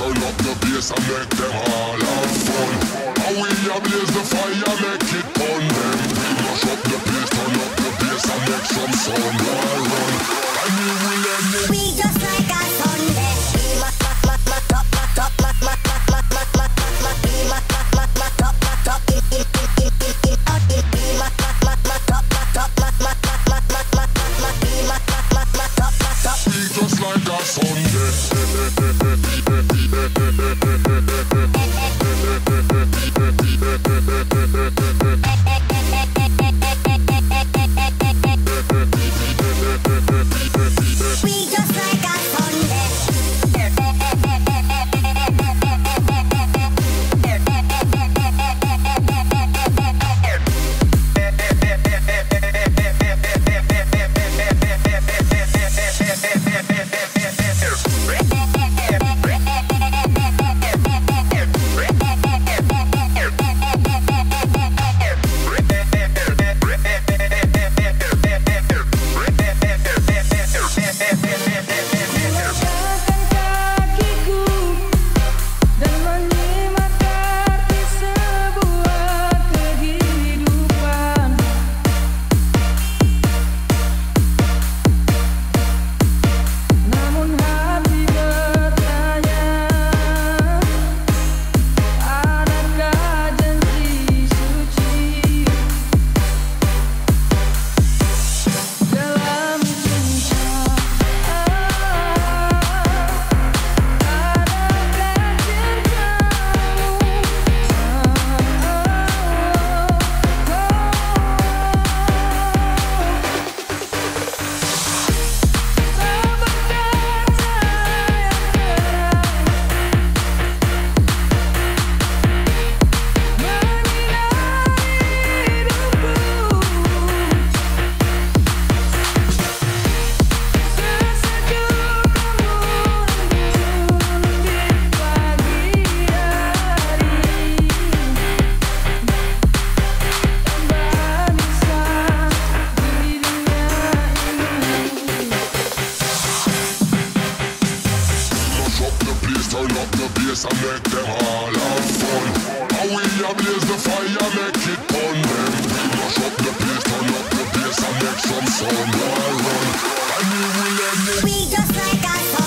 turn up the bass and make them all have fun. And we ablaze the fire, make it fun. Then we mash up the place, turn up the bass and make some sound. Why run? And we will end it. We just like a Sunday. Just like a Sunday. We just like a Sunday. Turn up the bass and make them all have fun. And we ablaze the fire, make it fun. Then we mash up the place, turn up the bass and make some sound. Why run? And we will end it. We just like a Sunday.